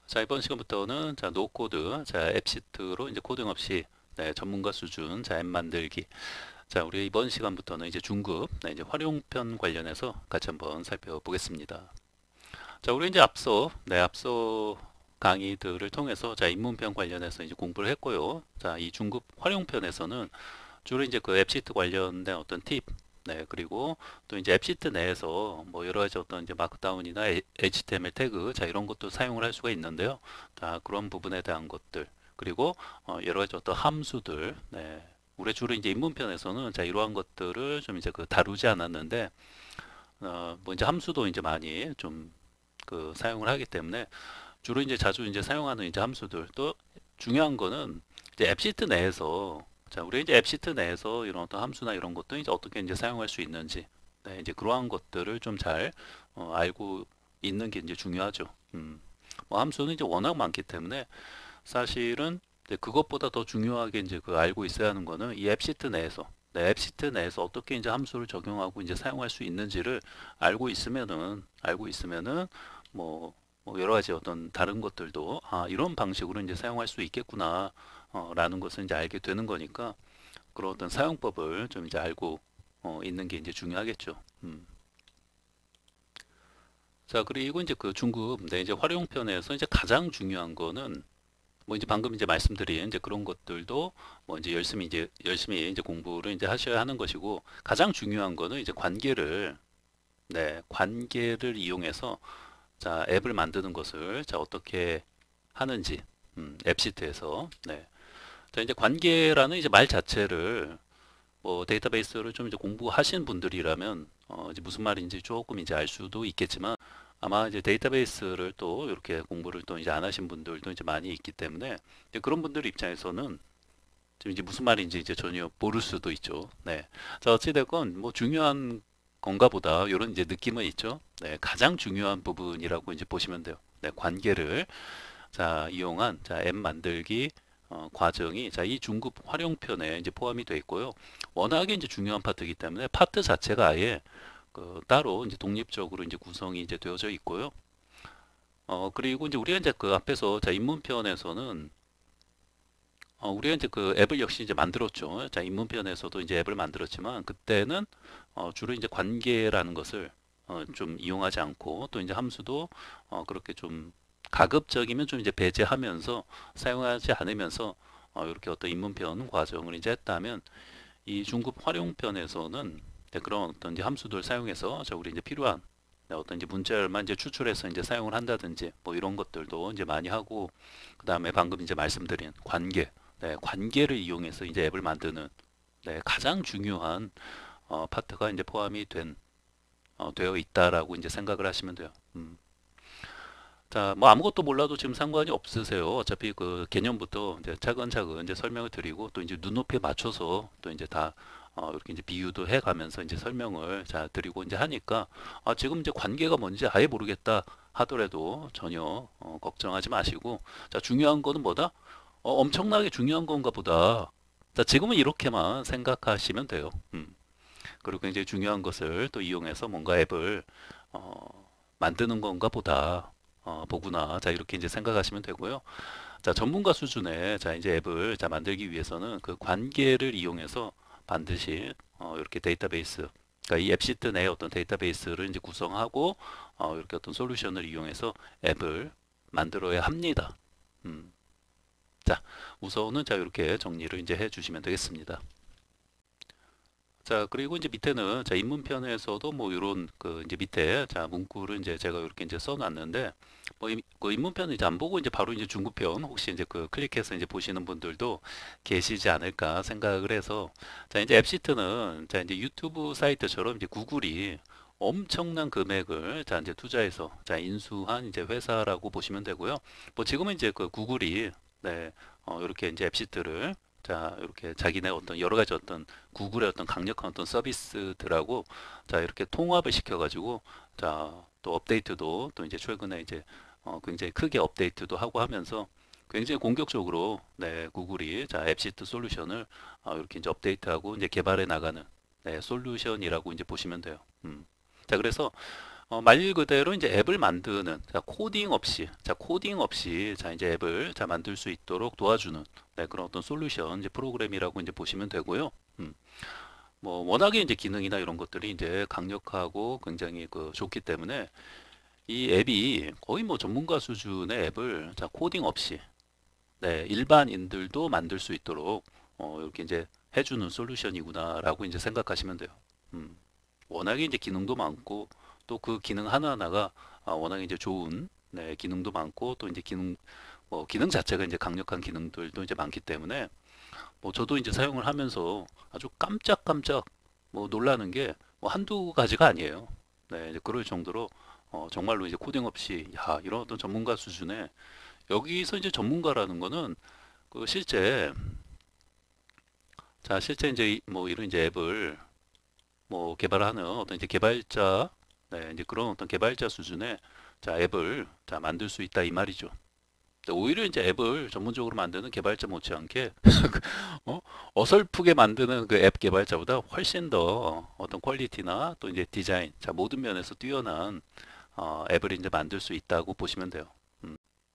자, 이번 시간부터는 자, 노코드, 자, 앱시트로 이제 코딩 없이 네, 전문가 수준, 자, 앱 만들기. 자, 우리 이번 시간부터는 이제 중급, 네, 이제 활용편 관련해서 같이 한번 살펴보겠습니다. 자, 우리 이제 앞서 강의들을 통해서 자, 입문편 관련해서 이제 공부를 했고요. 자, 이 중급 활용편에서는 주로 이제 그 앱시트 관련된 어떤 팁, 네, 그리고 또 이제 앱시트 내에서 뭐 여러 가지 어떤 이제 마크다운이나 HTML 태그, 자, 이런 것도 사용을 할 수가 있는데요. 자, 그런 부분에 대한 것들, 그리고 여러 가지 어떤 함수들, 네, 우리 주로 이제 입문편에서는 자, 이러한 것들을 좀 이제 그 다루지 않았는데, 뭐 이제 함수도 이제 많이 좀 그 사용을 하기 때문에 주로 이제 자주 이제 사용하는 이제 함수들 또 중요한 거는 이제 앱시트 내에서 자 우리 이제 앱시트 내에서 이런 어떤 함수나 이런 것도 이제 어떻게 이제 사용할 수 있는지 네, 이제 그러한 것들을 좀 잘 알고 있는 게 이제 중요하죠. 뭐 함수는 이제 워낙 많기 때문에 사실은 이제 그것보다 더 중요하게 이제 그 알고 있어야 하는 거는 이 앱시트 내에서 네, 앱시트 내에서 어떻게 이제 함수를 적용하고 이제 사용할 수 있는지를 알고 있으면은 뭐, 뭐 여러 가지 어떤 다른 것들도 이런 방식으로 이제 사용할 수 있겠구나 라는 것을 이제 알게 되는 거니까 그런 어떤 사용법을 좀 이제 알고 있는 게 이제 중요하겠죠. 자, 그리고 이제 그 중급, 네, 이제 활용편에서 이제 가장 중요한 거는 뭐 이제 방금 이제 말씀드린 이제 그런 것들도 뭐 이제 열심히 이제 공부를 이제 하셔야 하는 것이고 가장 중요한 거는 이제 관계를 이용해서 자, 앱을 만드는 것을 자, 어떻게 하는지 앱시트에서 자, 이제 관계라는 이제 말 자체를 뭐 데이터베이스를 좀 이제 공부하신 분들이라면 이제 무슨 말인지 조금 이제 알 수도 있겠지만 아마 이제 데이터베이스를 또 이렇게 공부를 또 이제 안 하신 분들도 이제 많이 있기 때문에 이제 그런 분들 입장에서는 지금 이제 무슨 말인지 이제 전혀 모를 수도 있죠. 네. 자, 어찌됐건 뭐 중요한 건가 보다 이런 이제 느낌은 있죠. 네. 가장 중요한 부분이라고 이제 보시면 돼요. 네. 관계를 자, 이용한 자, 앱 만들기 과정이 자, 이 중급 활용편에 이제 포함이 되어 있고요. 워낙에 이제 중요한 파트이기 때문에 파트 자체가 아예 그 따로 이제 독립적으로 이제 구성이 이제 되어져 있고요. 그리고 이제 우리가 이제 그 앞에서 자, 입문편에서는 우리가 이제 그 앱을 역시 이제 만들었죠. 자, 입문편에서도 이제 앱을 만들었지만 그때는 주로 이제 관계라는 것을 좀 이용하지 않고 또 이제 함수도 그렇게 좀 가급적이면 좀 이제 배제하면서 사용하지 않으면서 이렇게 어떤 입문편 과정을 이제 했다면 이 중급 활용편에서는 이제 그런 어떤 이제 함수들 사용해서 자, 우리 이제 필요한 어떤 이제 문자열만 이제 추출해서 이제 사용을 한다든지 뭐 이런 것들도 이제 많이 하고 그다음에 방금 이제 말씀드린 관계 관계를 이용해서 이제 앱을 만드는 가장 중요한 파트가 이제 포함이 되어 있다라고 이제 생각을 하시면 돼요. 자, 뭐 아무것도 몰라도 지금 상관이 없으세요. 어차피 그 개념부터 이제 차근차근 이제 설명을 드리고 또 이제 눈높이에 맞춰서 또 이제 다 이렇게 이제 비유도 해가면서 이제 설명을 자 드리고 이제 하니까 지금 이제 관계가 뭔지 아예 모르겠다 하더라도 전혀 걱정하지 마시고 자 중요한 거는 뭐다? 엄청나게 중요한 건가 보다. 자 지금은 이렇게만 생각하시면 돼요. 그리고 굉장히 중요한 것을 또 이용해서 뭔가 앱을 만드는 건가 보다. 보구나. 자, 이렇게 이제 생각하시면 되고요. 자, 전문가 수준의 자, 이제 앱을 자, 만들기 위해서는 그 관계를 이용해서 반드시 이렇게 데이터베이스 그러니까 이 앱시트 내에 어떤 데이터베이스를 이제 구성하고 이렇게 어떤 솔루션을 이용해서 앱을 만들어야 합니다. 음. 자, 우선은 자, 이렇게 정리를 이제 해 주시면 되겠습니다. 자, 그리고 이제 밑에는 자, 입문편에서도 뭐 이런 그 이제 밑에 자, 문구를 이제 제가 이렇게 이제 써놨는데 뭐 그 입문편을 이제 안 보고 이제 바로 이제 중급편 혹시 이제 그 클릭해서 이제 보시는 분들도 계시지 않을까 생각을 해서 자, 이제 앱시트는 자, 이제 유튜브 사이트처럼 이제 구글이 엄청난 금액을 자, 이제 투자해서 자, 인수한 이제 회사라고 보시면 되고요. 뭐 지금은 이제 그 구글이 이렇게 이제 앱시트를 자, 이렇게 자기네 어떤 여러 가지 어떤 구글의 어떤 강력한 어떤 서비스들하고 자 이렇게 통합을 시켜가지고 자 또 업데이트도 또 이제 최근에 이제 굉장히 크게 업데이트도 하고 하면서 굉장히 공격적으로 구글이 자 앱시트 솔루션을 이렇게 이제 업데이트하고 이제 개발해 나가는 솔루션이라고 이제 보시면 돼요. 자 그래서 말 그대로 이제 앱을 만드는, 자, 코딩 없이, 자, 이제 앱을 자, 만들 수 있도록 도와주는, 네, 그런 어떤 솔루션, 이제 프로그램이라고 이제 보시면 되고요. 음, 뭐, 워낙에 이제 기능이나 이런 것들이 이제 강력하고 굉장히 그 좋기 때문에 이 앱이 거의 뭐 전문가 수준의 앱을 자, 코딩 없이, 네, 일반인들도 만들 수 있도록, 이렇게 이제 해주는 솔루션이구나라고 이제 생각하시면 돼요. 음. 워낙에 이제 기능도 많고 또 그 기능 하나하나가 워낙에 이제 좋은 네, 기능도 많고 또 이제 기능 자체가 이제 강력한 기능들도 이제 많기 때문에 뭐 저도 이제 사용을 하면서 아주 깜짝깜짝 뭐 놀라는 게 뭐 한두 가지가 아니에요. 네, 이제 그럴 정도로 정말로 이제 코딩 없이 야, 이런 어떤 전문가 수준의 여기서 이제 전문가라는 거는 그 실제 이제 뭐 이런 이제 앱을 뭐 개발하는 어떤 이제 개발자, 네, 이제 그런 어떤 개발자 수준의 자 앱을 자 만들 수 있다 이 말이죠. 근데 오히려 이제 앱을 전문적으로 만드는 개발자 못지않게 어? 어설프게 만드는 그 앱 개발자보다 훨씬 더 어떤 퀄리티나 또 이제 디자인, 자 모든 면에서 뛰어난 앱을 이제 만들 수 있다고 보시면 돼요. 음.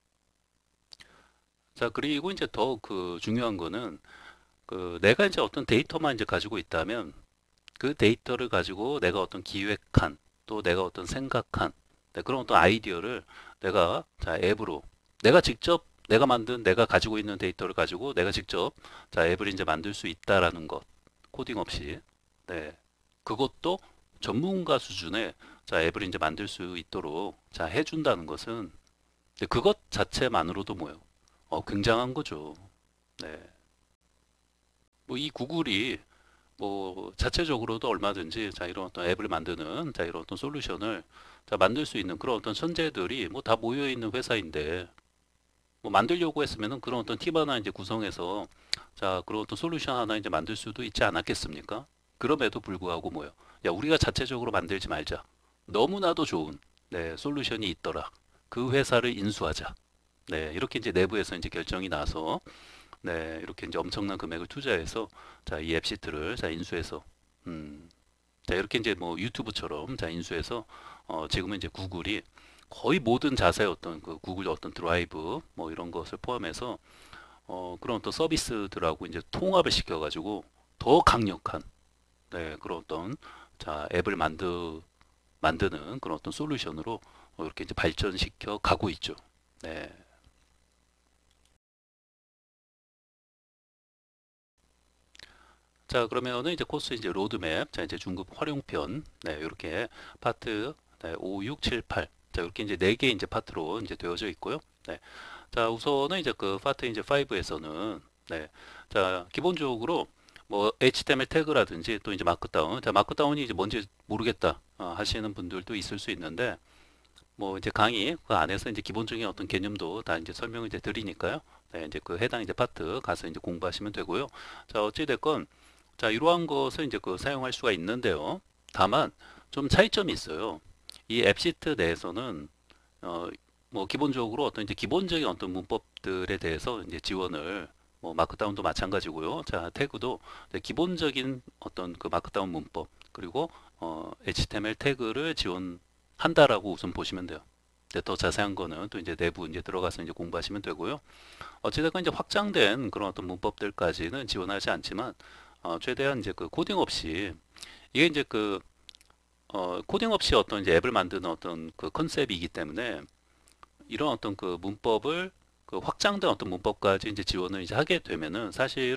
자 그리고 이제 더 그 중요한 거는 그 내가 이제 어떤 데이터만 이제 가지고 있다면 그 데이터를 가지고 내가 어떤 기획한 또 내가 어떤 생각한 네, 그런 어떤 아이디어를 내가 자 앱으로 내가 직접 내가 만든 내가 가지고 있는 데이터를 가지고 내가 직접 자 앱을 이제 만들 수 있다라는 것 코딩 없이 네 그것도 전문가 수준의 자 앱을 이제 만들 수 있도록 자 해준다는 것은 네, 그것 자체만으로도 뭐요 굉장한 거죠. 네. 뭐 이 구글이 뭐 자체적으로도 얼마든지 자 이런 어떤 앱을 만드는 자 이런 어떤 솔루션을 자 만들 수 있는 그런 어떤 천재들이 뭐 다 모여 있는 회사인데 뭐 만들려고 했으면은 그런 어떤 팀 하나 이제 구성해서 자 그런 어떤 솔루션 하나 이제 만들 수도 있지 않았겠습니까? 그럼에도 불구하고 뭐요? 야 우리가 자체적으로 만들지 말자. 너무나도 좋은 네 솔루션이 있더라. 그 회사를 인수하자. 네 이렇게 이제 내부에서 이제 결정이 나서 네, 이렇게 이제 엄청난 금액을 투자해서 자, 이 앱시트를 자, 인수해서 자, 이렇게 이제 뭐 유튜브처럼 자, 인수해서 지금은 이제 구글이 거의 모든 자사의 어떤 그 구글 어떤 드라이브 뭐 이런 것을 포함해서 그런 어떤 서비스들하고 이제 통합을 시켜 가지고 더 강력한 네, 그런 어떤 자, 앱을 만드는 그런 어떤 솔루션으로 이렇게 이제 발전시켜 가고 있죠. 네. 자, 그러면은 이제 코스 이제 로드맵, 자, 이제 중급 활용편, 네, 이렇게 파트, 네, 5, 6, 7, 8. 자, 이렇게 이제 네 개 이제 파트로 이제 되어져 있고요. 네. 자, 우선은 이제 그 파트 이제 5에서는 네. 자, 기본적으로 뭐 HTML 태그라든지 또 이제 마크다운. 자, 마크다운이 이제 뭔지 모르겠다 하시는 분들도 있을 수 있는데 뭐 이제 강의 그 안에서 이제 기본적인 어떤 개념도 다 이제 설명을 이제 드리니까요. 네, 이제 그 해당 이제 파트 가서 이제 공부하시면 되고요. 자, 어찌 됐건 자, 이러한 것을 이제 그 사용할 수가 있는데요. 다만 좀 차이점이 있어요. 이 앱시트 내에서는 어, 뭐 기본적으로 어떤 이제 기본적인 어떤 문법들에 대해서 이제 지원을 뭐 마크다운도 마찬가지고요. 자, 태그도 이제 기본적인 어떤 그 마크다운 문법 그리고 HTML 태그를 지원한다라고 우선 보시면 돼요. 근데 더 자세한 거는 또 이제 내부 이제 들어가서 이제 공부하시면 되고요. 어찌됐건 이제 확장된 그런 어떤 문법들까지는 지원하지 않지만 최대한 이제 그 코딩 없이 이게 이제 그 코딩 없이 어떤 이제 앱을 만드는 어떤 그 컨셉이기 때문에 이런 어떤 그 문법을 그 확장된 어떤 문법까지 이제 지원을 이제 하게 되면은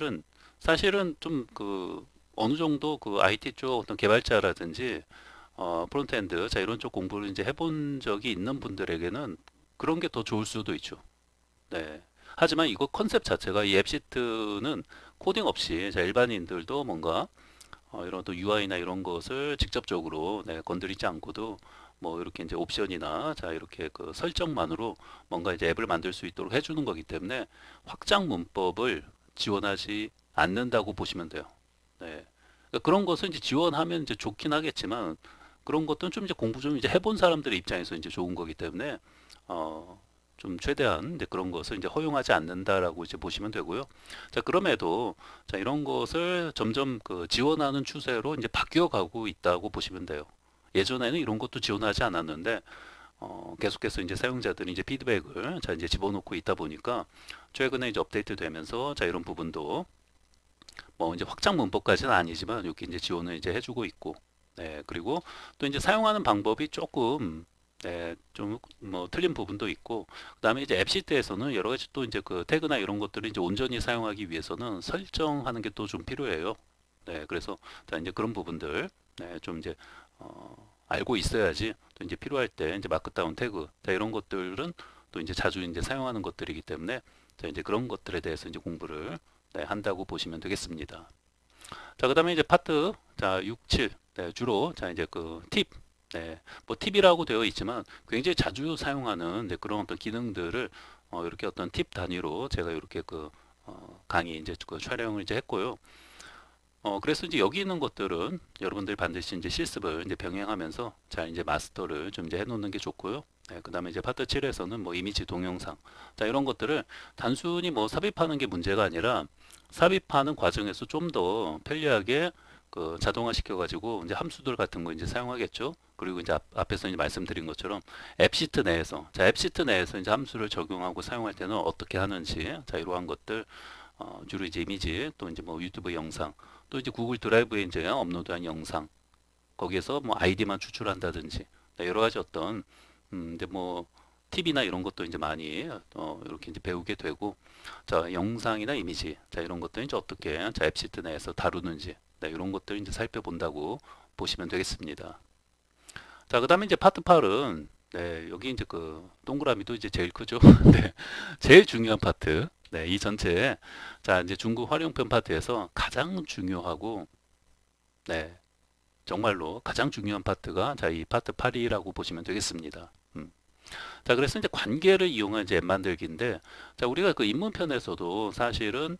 사실은 좀 그 어느 정도 그 IT 쪽 어떤 개발자라든지 프론트엔드 자 이런 쪽 공부를 이제 해본 적이 있는 분들에게는 그런 게 더 좋을 수도 있죠. 네. 하지만 이거 컨셉 자체가 이 앱시트는 코딩 없이 자 일반인들도 뭔가 이런 또 UI나 이런 것을 직접적으로 네, 건드리지 않고도 뭐 이렇게 이제 옵션이나 자 이렇게 그 설정만으로 뭔가 이제 앱을 만들 수 있도록 해주는 거기 때문에 확장 문법을 지원하지 않는다고 보시면 돼요. 네. 그러니까 그런 것을 이제 지원하면 이제 좋긴 하겠지만 그런 것들은 좀 이제 공부 좀 이제 해본 사람들의 입장에서 이제 좋은 거기 때문에 어, 좀 최대한 이제 그런 것을 이제 허용하지 않는다라고 이제 보시면 되고요. 자, 그럼에도 자, 이런 것을 점점 그 지원하는 추세로 이제 바뀌어 가고 있다고 보시면 돼요. 예전에는 이런 것도 지원하지 않았는데 계속해서 이제 사용자들이 이제 피드백을 자 이제 집어넣고 있다 보니까 최근에 이제 업데이트 되면서 자 이런 부분도 뭐 이제 확장 문법까지는 아니지만 이렇게 이제 지원을 이제 해주고 있고, 네, 그리고 또 이제 사용하는 방법이 조금 네, 좀 뭐 틀린 부분도 있고, 그다음에 이제 앱 시트에서는 여러 가지 또 이제 그 태그나 이런 것들을 이제 온전히 사용하기 위해서는 설정하는 게 또 좀 필요해요. 네, 그래서 자 이제 그런 부분들 네, 좀 이제 알고 있어야지 또 이제 필요할 때 이제 마크다운 태그 자 이런 것들은 또 이제 자주 이제 사용하는 것들이기 때문에 자 이제 그런 것들에 대해서 이제 공부를 네, 한다고 보시면 되겠습니다. 자, 그다음에 이제 파트 자 6, 7 네, 주로 자 이제 그 팁, 네, 뭐 팁이라고 되어 있지만 굉장히 자주 사용하는 네, 그런 어떤 기능들을 이렇게 어떤 팁 단위로 제가 이렇게 그 강의 이제 그 촬영을 이제 했고요. 그래서 이제 여기 있는 것들은 여러분들이 반드시 이제 실습을 이제 병행하면서 잘 이제 마스터를 좀 이제 해놓는 게 좋고요. 네, 그 다음에 이제 파트 7에서는 뭐 이미지 동영상, 자, 이런 것들을 단순히 뭐 삽입하는 게 문제가 아니라 삽입하는 과정에서 좀 더 편리하게 그 자동화 시켜가지고 이제 함수들 같은 거 이제 사용하겠죠. 그리고 이제 앞에서 이제 말씀드린 것처럼 앱 시트 내에서, 자, 앱 시트 내에서 이제 함수를 적용하고 사용할 때는 어떻게 하는지, 자, 이러한 것들, 주로 이제 이미지, 또 이제 뭐 유튜브 영상, 또 이제 구글 드라이브에 이제 업로드한 영상 거기에서 뭐 아이디만 추출한다든지 네, 여러 가지 어떤 이제 뭐 팁이나 이런 것도 이제 많이 이렇게 이제 배우게 되고 자 영상이나 이미지 자 이런 것들 이제 어떻게 자 앱시트 내에서 다루는지 네, 이런 것들 이제 살펴본다고 보시면 되겠습니다. 자 그다음에 이제 파트 8은 네, 여기 이제 그 동그라미도 이제 제일 크죠. 네, 제일 중요한 파트. 네, 이 전체 자 이제 중국 활용편 파트에서 가장 중요하고 네, 정말로 가장 중요한 파트가 자 이 파트 8이라고 보시면 되겠습니다. 자 그래서 이제 관계를 이용한 이제 앱 만들기인데 자 우리가 그 입문편에서도 사실은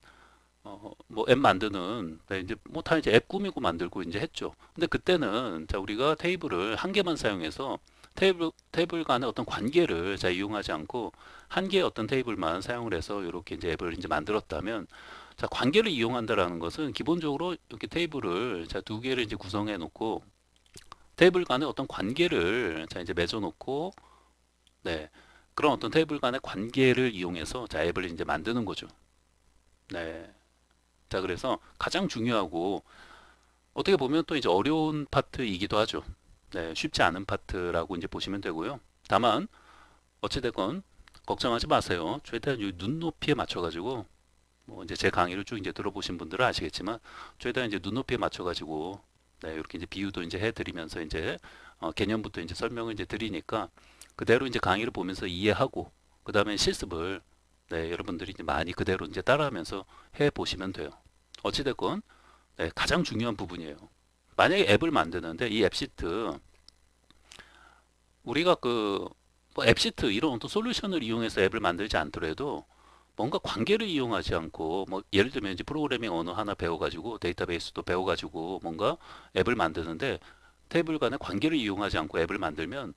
뭐 앱 만드는 네, 이제 뭐 다 이제 앱 꾸미고 만들고 이제 했죠. 근데 그때는 자 우리가 테이블을 한 개만 사용해서 테이블 간의 어떤 관계를 자 이용하지 않고 한 개의 어떤 테이블만 사용을 해서 이렇게 이제 앱을 이제 만들었다면 자 관계를 이용한다라는 것은 기본적으로 이렇게 테이블을 자 두 개를 이제 구성해 놓고 테이블 간의 어떤 관계를 자 이제 맺어 놓고 네 그런 어떤 테이블 간의 관계를 이용해서 자 앱을 이제 만드는 거죠. 네. 자 그래서 가장 중요하고 어떻게 보면 또 이제 어려운 파트이기도 하죠. 네, 쉽지 않은 파트라고 이제 보시면 되고요. 다만 어찌됐건 걱정하지 마세요. 최대한 이 눈높이에 맞춰가지고 뭐 이제 제 강의를 쭉 이제 들어보신 분들은 아시겠지만 최대한 이제 눈높이에 맞춰가지고 네, 이렇게 이제 비유도 이제 해드리면서 이제 개념부터 이제 설명을 이제 드리니까 그대로 이제 강의를 보면서 이해하고 그 다음에 실습을 네, 여러분들이 이제 많이 그대로 이제 따라하면서 해 보시면 돼요. 어찌됐건 네, 가장 중요한 부분이에요. 만약에 앱을 만드는데 이 앱시트 우리가 그 뭐 앱시트 이런 어떤 솔루션을 이용해서 앱을 만들지 않더라도 뭔가 관계를 이용하지 않고 뭐 예를 들면 이제 프로그래밍 언어 하나 배워가지고 데이터베이스도 배워가지고 뭔가 앱을 만드는데 테이블 간의 관계를 이용하지 않고 앱을 만들면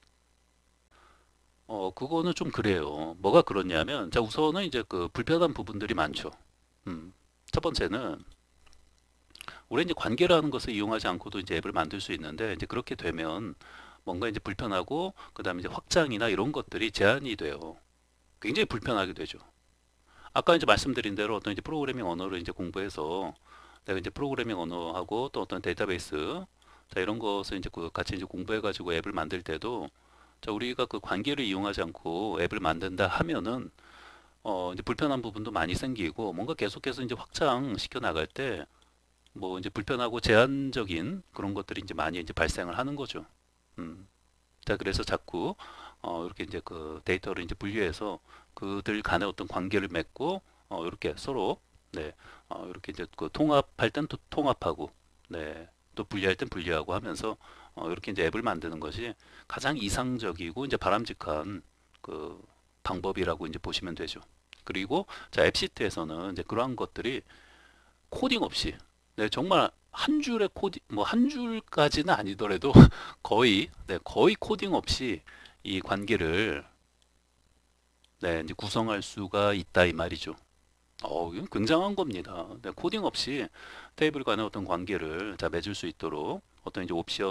그거는 좀 그래요. 뭐가 그렇냐면 자 우선은 이제 그 불편한 부분들이 많죠. 첫 번째는 우리 이제 관계라는 것을 이용하지 않고도 이제 앱을 만들 수 있는데 이제 그렇게 되면 뭔가 이제 불편하고 그다음에 이제 확장이나 이런 것들이 제한이 돼요. 굉장히 불편하게 되죠. 아까 이제 말씀드린 대로 어떤 이제 프로그래밍 언어를 이제 공부해서 내가 이제 프로그래밍 언어하고 또 어떤 데이터베이스 자 이런 것을 이제 그 같이 이제 공부해 가지고 앱을 만들 때도 자 우리가 그 관계를 이용하지 않고 앱을 만든다 하면은 이제 불편한 부분도 많이 생기고 뭔가 계속해서 이제 확장시켜 나갈 때 뭐 이제 불편하고 제한적인 그런 것들이 이제 많이 이제 발생을 하는 거죠. 음. 자, 그래서 자꾸 이렇게 이제 그 데이터를 이제 분리해서 그들 간의 어떤 관계를 맺고 이렇게 서로 네, 이렇게 이제 그 통합할 땐 또 통합하고 네, 또 분리할 땐 분리하고 하면서 이렇게 이제 앱을 만드는 것이 가장 이상적이고 이제 바람직한 그 방법이라고 이제 보시면 되죠. 그리고 자, 앱 시트에서는 이제 그러한 것들이 코딩 없이 네, 정말 한 줄의 코딩 뭐 한 줄까지는 아니더라도 거의 네, 거의 코딩 없이 이 관계를 네, 이제 구성할 수가 있다 이 말이죠. 이건 굉장한 겁니다. 네, 코딩 없이 테이블 간의 어떤 관계를 자 맺을 수 있도록 어떤 이제 옵션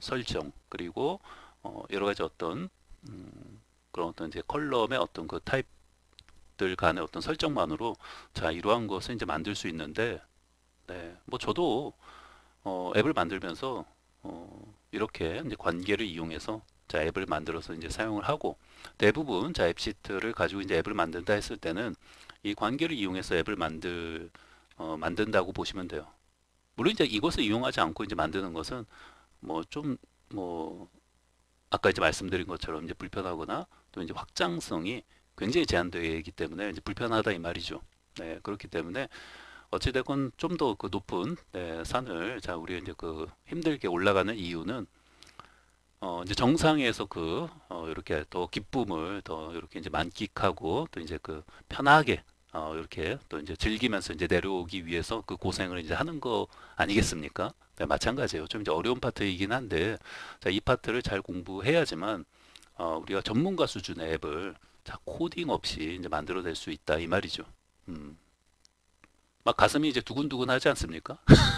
설정, 그리고 여러 가지 어떤 그런 어떤 이제 컬럼의 어떤 그 타입들 간의 어떤 설정만으로 자 이러한 것을 이제 만들 수 있는데, 네, 뭐 저도 앱을 만들면서 이렇게 이제 관계를 이용해서 자 앱을 만들어서 이제 사용을 하고, 대부분 자 앱시트를 가지고 이제 앱을 만든다 했을 때는 이 관계를 이용해서 앱을 만든다고 보시면 돼요. 물론 이제 이것을 이용하지 않고 이제 만드는 것은 뭐 좀 뭐 아까 이제 말씀드린 것처럼 이제 불편하거나 또 이제 확장성이 굉장히 제한되기 때문에 이제 불편하다 이 말이죠. 네, 그렇기 때문에 어찌됐건 좀 더 그 높은, 네, 산을 자 우리 이제 그 힘들게 올라가는 이유는 이제 정상에서 이렇게 더 기쁨을 더 이렇게 이제 만끽하고 또 이제 그 편하게 이렇게 또 이제 즐기면서 이제 내려오기 위해서 그 고생을 이제 하는 거 아니겠습니까? 네, 마찬가지예요. 좀 이제 어려운 파트이긴 한데 자, 이 파트를 잘 공부해야지만 우리가 전문가 수준의 앱을 자, 코딩 없이 이제 만들어낼 수 있다 이 말이죠. 음. 막 가슴이 이제 두근두근 하지 않습니까?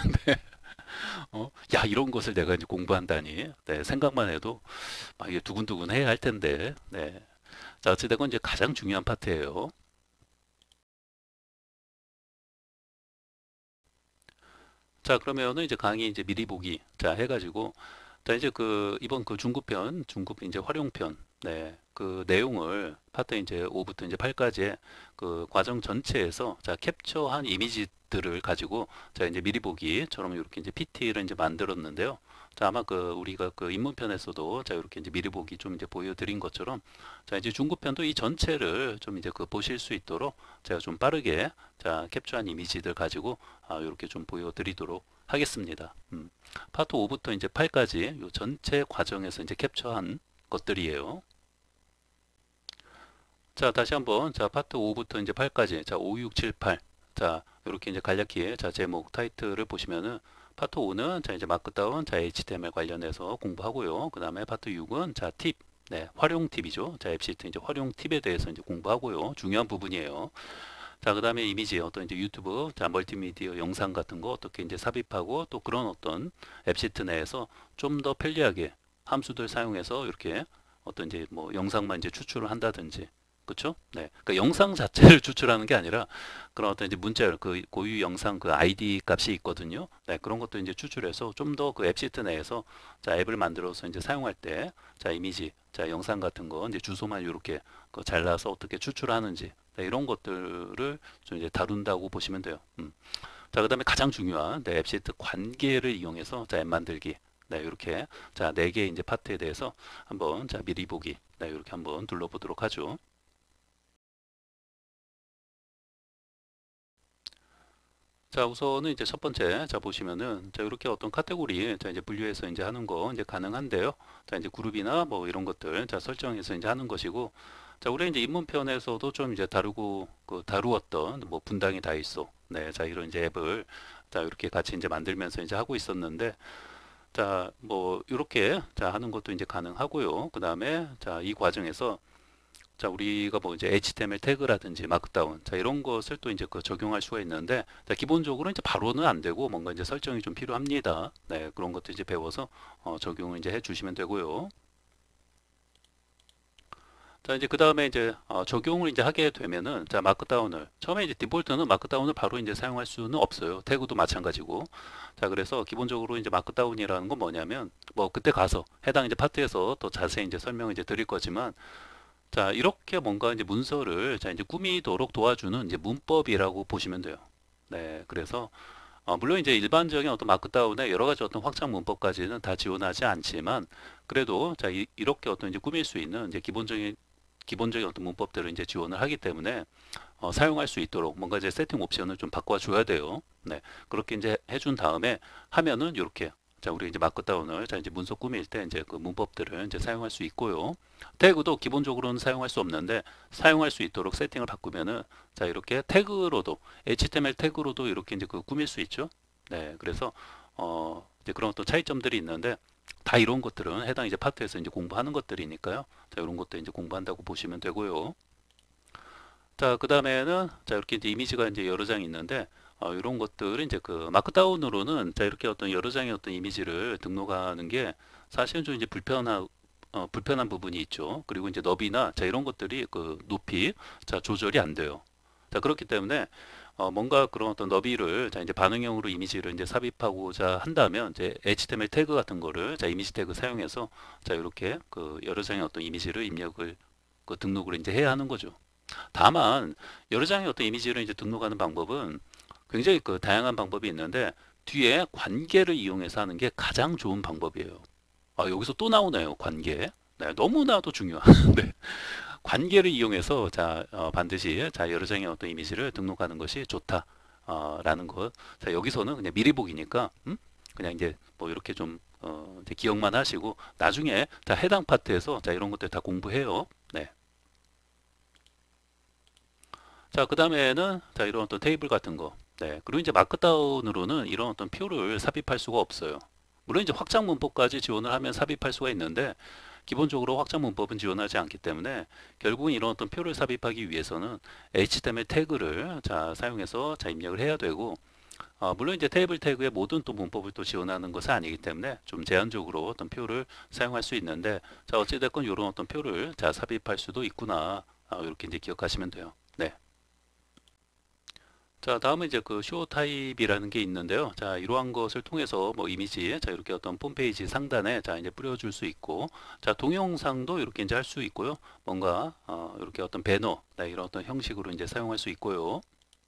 야, 이런 것을 내가 이제 공부한다니. 네, 생각만 해도 막 이게 두근두근 해야 할 텐데. 네. 자, 어찌됐건 이제 가장 중요한 파트예요. 자, 그러면은 이제 강의 이제 미리 보기. 자, 해가지고. 자, 이제 이번 그 중급편, 중급 이제 활용편. 네. 그 내용을 파트 이제 5부터 이제 8까지의 그 과정 전체에서 자, 캡처한 이미지들을 가지고 자, 이제 미리 보기처럼 이렇게 이제 PT를 이제 만들었는데요. 자, 아마 우리가 그 입문편에서도 자, 이렇게 이제 미리 보기 좀 이제 보여드린 것처럼 자, 이제 중급편도 이 전체를 좀 이제 보실 수 있도록 제가 좀 빠르게 자, 캡처한 이미지들 가지고 이렇게 좀 보여드리도록 하겠습니다. 파트 5부터 이제 8까지 요 전체 과정에서 이제 캡처한 것들이에요. 자, 다시 한번 자, 파트 5부터 이제 8까지 자, 5, 6, 7, 8. 자, 이렇게 이제 간략히 자, 제목 타이틀을 보시면은 파트 5는 자, 이제 마크다운 자, HTML 관련해서 공부하고요. 그다음에 파트 6은 자, 팁. 네, 활용 팁이죠. 자, 앱시트 이제 활용 팁에 대해서 이제 공부하고요. 중요한 부분이에요. 자, 그다음에 이미지 어떤 이제 유튜브, 자, 멀티미디어 영상 같은 거 어떻게 이제 삽입하고 또 그런 어떤 앱시트 내에서 좀 더 편리하게 함수들 사용해서 이렇게 어떤 이제 뭐 영상만 이제 추출을 한다든지, 그렇죠? 네, 그러니까 영상 자체를 추출하는 게 아니라 그런 어떤 이제 문자 그 고유 영상 그 아이디 값이 있거든요. 네, 그런 것도 이제 추출해서 좀 더 그 앱시트 내에서 자 앱을 만들어서 이제 사용할 때 자 이미지, 자 영상 같은 거 이제 주소만 이렇게 잘라서 어떻게 추출하는지, 네, 이런 것들을 좀 이제 다룬다고 보시면 돼요. 자, 그다음에 가장 중요한 네, 앱시트 관계를 이용해서 자 앱 만들기. 네, 이렇게 자 네 개 이제 파트에 대해서 한번 자 미리 보기. 네, 이렇게 한번 둘러보도록 하죠. 자, 우선은 이제 첫 번째, 자, 보시면은, 자, 이렇게 어떤 카테고리, 자, 이제 분류해서 이제 하는 거, 이제 가능한데요. 자, 이제 그룹이나 뭐 이런 것들, 자, 설정해서 이제 하는 것이고, 자, 우리 이제 입문편에서도 좀 이제 다루었던, 뭐, 분당이 다 있어. 네, 자, 이런 이제 앱을, 자, 이렇게 같이 이제 만들면서 이제 하고 있었는데, 자, 뭐, 이렇게, 자, 하는 것도 이제 가능하고요. 그 다음에, 자, 이 과정에서, 자, 우리가 뭐 이제 HTML 태그라든지 마크다운, 자, 이런 것을 또 이제 적용할 수가 있는데, 자, 기본적으로 이제 바로는 안 되고 뭔가 이제 설정이 좀 필요합니다. 네, 그런 것도 이제 배워서 적용을 이제 해 주시면 되고요. 자, 이제 그 다음에 이제 적용을 이제 하게 되면은, 자, 마크다운을 처음에 이제 디폴트는 마크다운을 바로 이제 사용할 수는 없어요. 태그도 마찬가지고. 자, 그래서 기본적으로 이제 마크다운이라는 건 뭐냐면, 뭐 그때 가서 해당 이제 파트에서 또 자세히 이제 설명을 이제 드릴 거지만, 자, 이렇게 뭔가 이제 문서를 자, 이제 꾸미도록 도와주는 이제 문법이라고 보시면 돼요. 네, 그래서 물론 이제 일반적인 어떤 마크다운의 여러 가지 어떤 확장 문법까지는 다 지원하지 않지만 그래도 자, 이렇게 어떤 이제 꾸밀 수 있는 이제 기본적인 어떤 문법들을 이제 지원을 하기 때문에 사용할 수 있도록 뭔가 이제 세팅 옵션을 좀 바꿔줘야 돼요. 네, 그렇게 이제 해준 다음에 하면은 이렇게 자 우리 이제 마크다운을 자 이제 문서 꾸밀 때 이제 그 문법들을 이제 사용할 수 있고요. 태그도 기본적으로는 사용할 수 없는데 사용할 수 있도록 세팅을 바꾸면은 자 이렇게 태그로도 HTML 태그로도 이렇게 이제 꾸밀 수 있죠. 네, 그래서 이제 그런 어떤 차이점들이 있는데 다 이런 것들은 해당 이제 파트에서 이제 공부하는 것들이니까요. 자, 이런 것도 이제 공부한다고 보시면 되고요. 자, 그 다음에는 자, 이렇게 이제 이미지가 이제 여러 장이 있는데 이런 것들은 이제 그 마크다운으로는 자 이렇게 어떤 여러 장의 어떤 이미지를 등록하는 게 사실은 좀 이제 불편한 부분이 있죠. 그리고 이제 너비나 자 이런 것들이 그 높이 자 조절이 안 돼요. 자 그렇기 때문에 뭔가 그런 어떤 너비를 자 이제 반응형으로 이미지를 이제 삽입하고자 한다면 이제 HTML 태그 같은 거를 자 이미지 태그 사용해서 자 이렇게 그 여러 장의 어떤 이미지를 입력을 그 등록을 이제 해야 하는 거죠. 다만 여러 장의 어떤 이미지를 이제 등록하는 방법은 굉장히 그 다양한 방법이 있는데 뒤에 관계를 이용해서 하는 게 가장 좋은 방법이에요. 여기서 또 나오네요. 관계. 네, 너무나도 중요한. 네. 관계를 이용해서 자 반드시 자 여러 장의 어떤 이미지를 등록하는 것이 좋다. 라는 것. 자 여기서는 그냥 미리 보기니까 그냥 이제 뭐 이렇게 좀 이제 기억만 하시고 나중에 자 해당 파트에서 자 이런 것들 다 공부해요. 네. 자, 그 다음에는 자 이런 어떤 테이블 같은 거. 네. 그리고 이제 마크다운으로는 이런 어떤 표를 삽입할 수가 없어요. 물론 이제 확장 문법까지 지원을 하면 삽입할 수가 있는데 기본적으로 확장 문법은 지원하지 않기 때문에 결국은 이런 어떤 표를 삽입하기 위해서는 HTML 태그를 자 사용해서 자 입력을 해야 되고 물론 이제 테이블 태그의 모든 또 문법을 또 지원하는 것은 아니기 때문에 좀 제한적으로 어떤 표를 사용할 수 있는데 자 어찌됐건 이런 어떤 표를 자 삽입할 수도 있구나 이렇게 이제 기억하시면 돼요. 네. 자, 다음은 이제 그 쇼 타입이라는 게 있는데요. 자, 이러한 것을 통해서 뭐 이미지, 자, 이렇게 어떤 홈페이지 상단에 자, 이제 뿌려줄 수 있고, 자, 동영상도 이렇게 이제 할 수 있고요. 뭔가, 이렇게 어떤 배너, 네, 이런 어떤 형식으로 이제 사용할 수 있고요.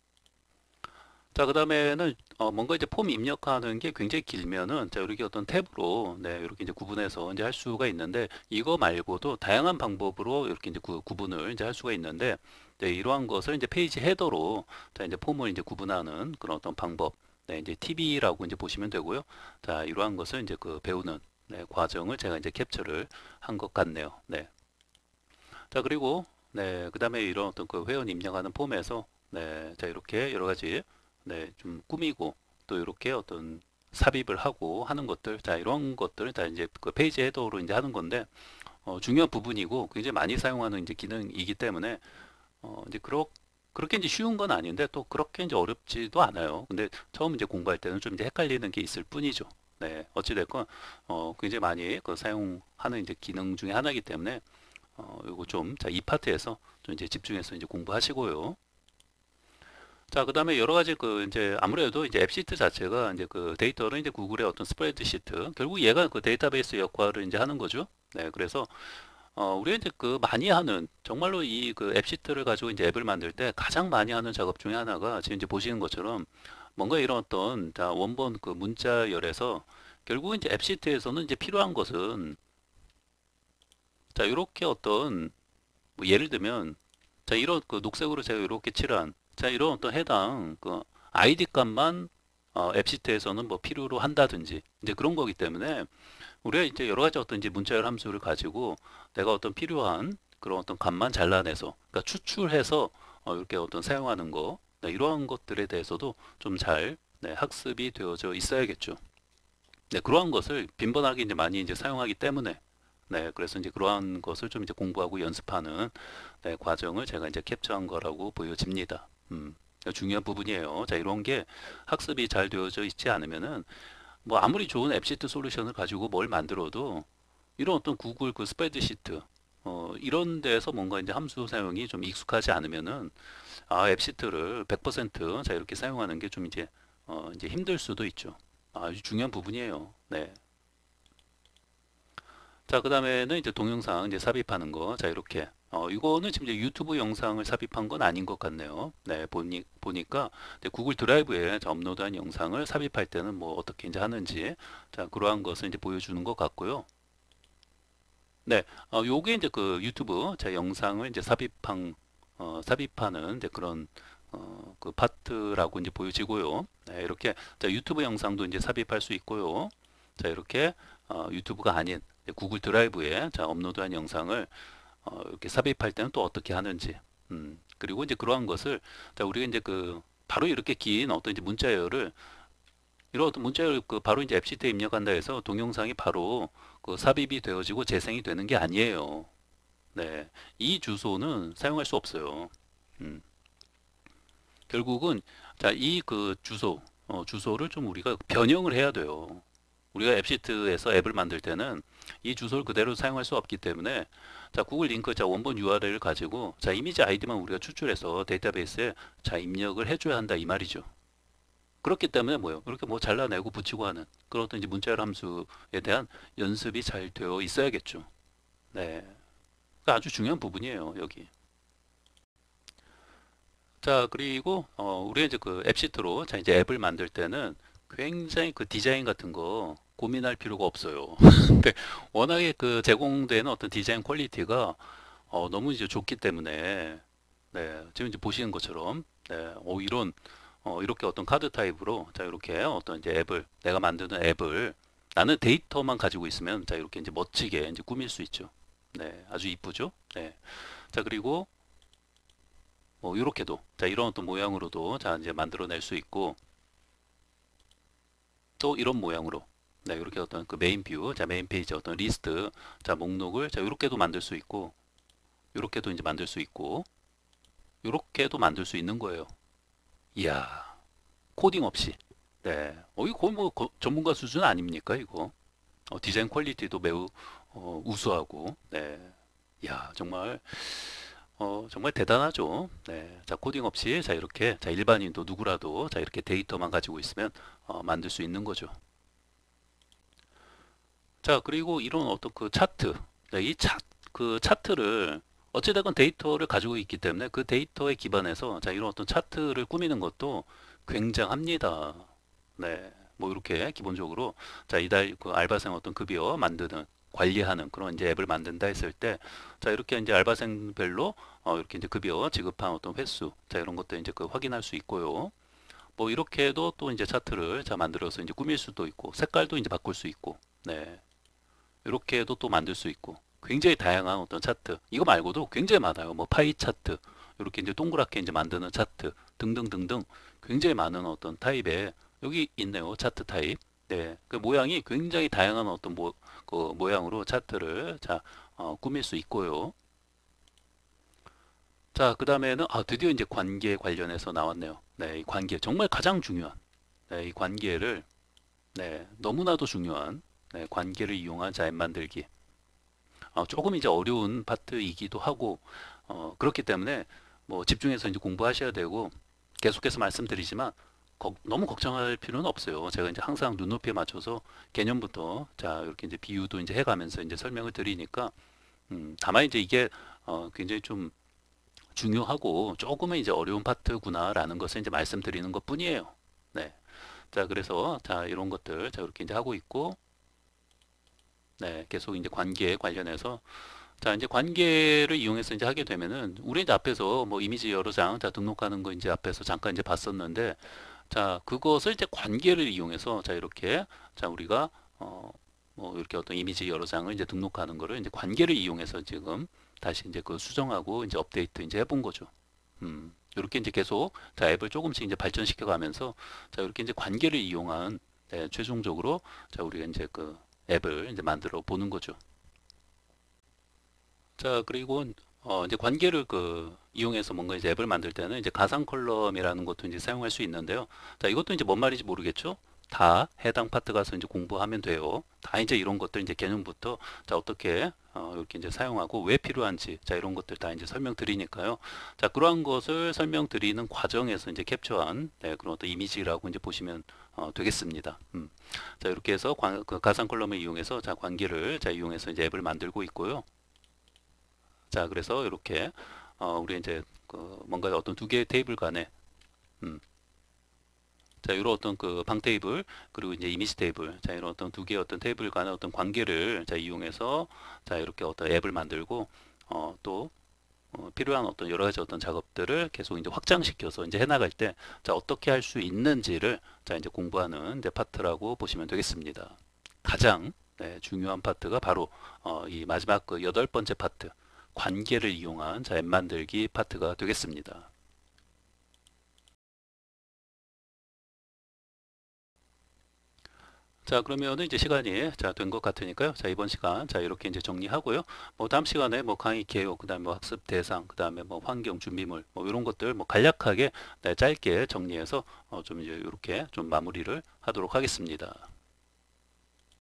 자, 그 다음에는 뭔가 이제 폼 입력하는 게 굉장히 길면은 자, 이렇게 어떤 탭으로 네, 이렇게 이제 구분해서 이제 할 수가 있는데 이거 말고도 다양한 방법으로 이렇게 이제 구분을 이제 할 수가 있는데 네, 이러한 것을 이제 페이지 헤더로 자, 이제 폼을 이제 구분하는 그런 어떤 방법 네, 이제 팁이라고 이제 보시면 되고요. 자, 이러한 것을 이제 그 배우는 네, 과정을 제가 이제 캡처를 한 것 같네요. 네. 자, 그리고 네, 그다음에 이런 어떤 그 회원 입력하는 폼에서 네, 자, 이렇게 여러 가지 네, 좀 꾸미고 또 이렇게 어떤 삽입을 하고 하는 것들, 자, 이런 것들 다 이제 그 페이지 헤더로 이제 하는 건데 중요한 부분이고 굉장히 많이 사용하는 이제 기능이기 때문에 이제 그렇게 이제 쉬운 건 아닌데 또 그렇게 이제 어렵지도 않아요. 근데 처음 이제 공부할 때는 좀 이제 헷갈리는 게 있을 뿐이죠. 네, 어찌됐건 굉장히 많이 그 사용하는 이제 기능 중에 하나이기 때문에 요거 좀, 자, 이 파트에서 좀 이제 집중해서 이제 공부하시고요. 자, 그 다음에 여러 가지 그 이제 아무래도 이제 앱시트 자체가 이제 그 데이터를 이제 구글의 어떤 스프레드시트, 결국 얘가 그 데이터베이스 역할을 이제 하는 거죠. 네, 그래서 우리가 이제 그 많이 하는 정말로 이 그 앱시트를 가지고 이제 앱을 만들 때 가장 많이 하는 작업 중에 하나가 지금 이제 보시는 것처럼 뭔가 이런 어떤 자, 원본 그 문자열에서 결국은 이제 앱시트에서는 이제 필요한 것은 자, 이렇게 어떤 뭐 예를 들면 자 이런 그 녹색으로 제가 이렇게 칠한 자 이런 어떤 해당 그 아이디 값만 앱시트에서는 뭐 필요로 한다든지 이제 그런 거기 때문에 우리가 이제 여러 가지 어떤 이제 문자열 함수를 가지고 내가 어떤 필요한 그런 어떤 값만 잘라내서 그러니까 추출해서 이렇게 어떤 사용하는 거 네, 이러한 것들에 대해서도 좀 잘 네, 학습이 되어져 있어야겠죠. 네, 그러한 것을 빈번하게 이제 많이 이제 사용하기 때문에 네, 그래서 이제 그러한 것을 좀 이제 공부하고 연습하는 네, 과정을 제가 이제 캡처한 거라고 보여집니다. 중요한 부분이에요. 자, 이런 게 학습이 잘 되어져 있지 않으면은 뭐 아무리 좋은 앱시트 솔루션을 가지고 뭘 만들어도 이런 어떤 구글 그 스프레드시트 이런 데서 뭔가 이제 함수 사용이 좀 익숙하지 않으면은 앱시트를 100%자 이렇게 사용하는 게 좀 이제 힘들 수도 있죠. 아주 중요한 부분이에요. 네. 자, 그 다음에는 이제 동영상 이제 삽입하는 거. 자, 이렇게. 이거는 지금 이제 유튜브 영상을 삽입한 건 아닌 것 같네요. 네, 보니까 이제 구글 드라이브에 자, 업로드한 영상을 삽입할 때는 뭐 어떻게 이제 하는지. 자, 그러한 것을 이제 보여주는 것 같고요. 네, 요게 이제 그 유튜브 자, 영상을 이제 삽입하는 이제 그런 그 파트라고 이제 보여지고요. 네, 이렇게 자, 유튜브 영상도 이제 삽입할 수 있고요. 자, 이렇게 유튜브가 아닌 구글 드라이브에 자, 업로드한 영상을 이렇게 삽입할 때는 또 어떻게 하는지. 그리고 이제 그러한 것을 자, 우리가 이제 그 바로 이렇게 긴 어떤 이제 문자열을 이런 어떤 문자열 그 바로 이제 앱시트에 입력한다 해서 동영상이 바로 그 삽입이 되어지고 재생이 되는 게 아니에요. 네. 이 주소는 사용할 수 없어요. 음. 결국은 자, 이 그 주소를 좀 우리가 변형을 해야 돼요. 우리가 앱시트에서 앱을 만들 때는 이 주소를 그대로 사용할 수 없기 때문에 자, 구글 링크 자, 원본 URL을 가지고 자, 이미지 아이디만 우리가 추출해서 데이터베이스에 자, 입력을 해줘야 한다 이 말이죠. 그렇기 때문에 뭐요? 이렇게 뭐 잘라내고 붙이고 하는 그런 어떤 이제 문자열 함수에 대한 연습이 잘 되어 있어야겠죠. 네. 그러니까 아주 중요한 부분이에요, 여기. 자, 그리고 우리가 이제 그 앱시트로 자, 이제 앱을 만들 때는 굉장히 그 디자인 같은 거 고민할 필요가 없어요. 근데 워낙에 그 제공되는 어떤 디자인 퀄리티가 너무 이제 좋기 때문에 네, 지금 이제 보시는 것처럼 네, 이런 이렇게 어떤 카드 타입으로 자, 이렇게 어떤 이제 앱을 내가 만드는 앱을 나는 데이터만 가지고 있으면 자, 이렇게 이제 멋지게 이제 꾸밀 수 있죠. 네, 아주 이쁘죠? 네. 자, 그리고 이렇게도 자 이런 어떤 모양으로도 자 이제 만들어낼 수 있고 또 이런 모양으로 네 이렇게 어떤 그 메인 뷰 자 메인 페이지 어떤 리스트 자 목록을 자 이렇게도 만들 수 있고 이렇게도 이제 만들 수 있고 이렇게도 만들 수 있는 거예요. 이야 코딩 없이 네 이거 거의 뭐 전문가 수준 아닙니까 이거 디자인 퀄리티도 매우 우수하고 네 이야 정말 정말 대단하죠. 네. 자, 코딩 없이 자, 이렇게 자, 일반인도 누구라도 자, 이렇게 데이터만 가지고 있으면 만들 수 있는 거죠. 자, 그리고 이런 어떤 그 차트. 네, 그 차트를 어찌됐건 데이터를 가지고 있기 때문에 그 데이터에 기반해서 자, 이런 어떤 차트를 꾸미는 것도 굉장합니다. 네. 뭐 이렇게 기본적으로 자, 이달 그 알바생 어떤 급여 만드는 관리하는 그런 이제 앱을 만든다 했을 때 자, 이렇게 이제 알바생별로 이렇게 이제 급여 지급한 어떤 횟수 자, 이런 것들 이제 그 확인할 수 있고요. 뭐 이렇게도 또 이제 차트를 자, 만들어서 이제 꾸밀 수도 있고 색깔도 이제 바꿀 수 있고 네. 이렇게도 또 만들 수 있고 굉장히 다양한 어떤 차트 이거 말고도 굉장히 많아요. 뭐 파이 차트 이렇게 이제 동그랗게 이제 만드는 차트 등등등등 굉장히 많은 어떤 타입의 여기 있네요. 차트 타입. 네. 그 모양이 굉장히 다양한 어떤 그 모양으로 차트를 자, 꾸밀 수 있고요. 자, 그 다음에는 드디어 이제 관계 관련해서 나왔네요. 네, 이 관계 정말 가장 중요한 네, 이 관계를 네, 너무나도 중요한 네, 관계를 이용한 자 앱 만들기. 조금 이제 어려운 파트이기도 하고 그렇기 때문에 뭐 집중해서 이제 공부하셔야 되고 계속해서 말씀드리지만 너무 걱정할 필요는 없어요. 제가 이제 항상 눈높이에 맞춰서 개념부터 자 이렇게 이제 비유도 이제 해가면서 이제 설명을 드리니까 다만 이제 이게 굉장히 좀 중요하고 조금은 이제 어려운 파트구나라는 것을 이제 말씀드리는 것뿐이에요. 네. 자 그래서 자 이런 것들 자 이렇게 이제 하고 있고 네 계속 이제 관계에 관련해서 자, 이제 관계를 이용해서 이제 하게 되면은, 우리 이제 앞에서 뭐 이미지 여러 장, 자, 등록하는 거 이제 앞에서 잠깐 이제 봤었는데, 자, 그것을 이제 관계를 이용해서, 자, 이렇게, 자, 우리가, 뭐 이렇게 어떤 이미지 여러 장을 이제 등록하는 거를 이제 관계를 이용해서 지금 다시 이제 그 수정하고 이제 업데이트 이제 해본 거죠. 이렇게 이제 계속, 자, 앱을 조금씩 이제 발전시켜 가면서, 자, 이렇게 이제 관계를 이용한, 네, 최종적으로, 자, 우리가 이제 그 앱을 이제 만들어 보는 거죠. 자, 그리고 이제 관계를 그 이용해서 뭔가 이제 앱을 만들 때는 이제 가상 컬럼이라는 것도 이제 사용할 수 있는데요. 자, 이것도 이제 뭔 말인지 모르겠죠? 다 해당 파트 가서 이제 공부하면 돼요. 다 이제 이런 것들 이제 개념부터 자, 어떻게 이렇게 이제 사용하고 왜 필요한지 자, 이런 것들 다 이제 설명드리니까요. 자, 그러한 것을 설명드리는 과정에서 이제 캡처한 네, 그런 어떤 이미지라고 이제 보시면 되겠습니다. 자, 이렇게 해서 그 가상 컬럼을 이용해서 자, 관계를 자, 이용해서 이제 앱을 만들고 있고요. 자, 그래서 이렇게 우리 이제 그 뭔가 어떤 두 개의 테이블 간에 음, 자, 이런 어떤 그 방 테이블 그리고 이제 이미지 테이블 자, 이런 어떤 두 개의 어떤 테이블 간의 어떤 관계를 자, 이용해서 자, 이렇게 어떤 앱을 만들고 또 필요한 어떤 여러 가지 어떤 작업들을 계속 이제 확장시켜서 이제 해나갈 때 자, 어떻게 할 수 있는지를 자, 이제 공부하는 이제 파트라고 보시면 되겠습니다. 가장 네, 중요한 파트가 바로 이 마지막 그 여덟 번째 파트 관계를 이용한 자, 앱 만들기 파트가 되겠습니다. 자, 그러면은 이제 시간이 자, 된 것 같으니까요. 자, 이번 시간 자, 이렇게 이제 정리하고요. 뭐 다음 시간에 뭐 강의 개요, 그다음에 뭐 학습 대상, 그다음에 뭐 환경 준비물 뭐 이런 것들 뭐 간략하게 네, 짧게 정리해서 좀 이제 이렇게 좀 마무리를 하도록 하겠습니다.